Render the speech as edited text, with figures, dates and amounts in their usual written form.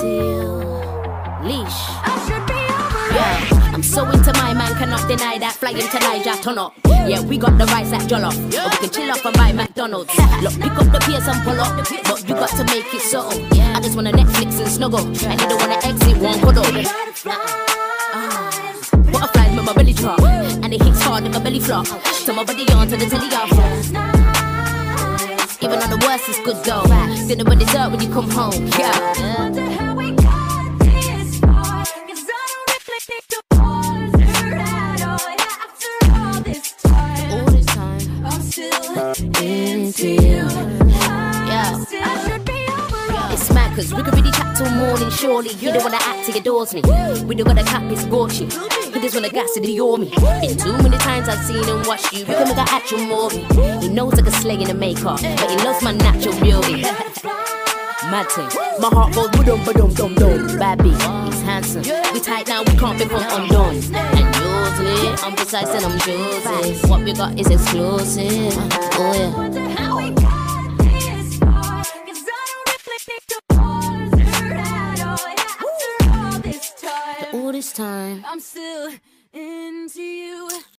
into you. Leash. Yeah, I'm so into my man, cannot deny that. Flying to Naija, turn up. Yeah, we got the rice at Jollof, but we can chill off and buy MacDonald's. Look, pick up the PS and pull up, but you got to make it subtle. I just wanna Netflix and snuggle, and you don't wanna exit one cuddle. Butterflies with my belly drop, and it hits hard in my belly flop. So my body on to the telly off. Even on the worst, it's good though. Dinner with dessert when you come home. Yeah. Into you. Yeah. It's mad cause we can really chat till morning, surely. You don't wanna act till you adores me. We don't gotta cap his scorching. He just wanna gas it, ignore me. Been too many times I've seen him watch you. We can make an actual movie. He knows I can slay in the makeup, but he loves my natural beauty. Mad thing, my heart goes ba-dum. Bad beat, he's handsome. We tight now, we can't become undone. And usually, I'm precise and I'm choosy. What we got is exclusive. Oh yeah. All this time, I'm still into you.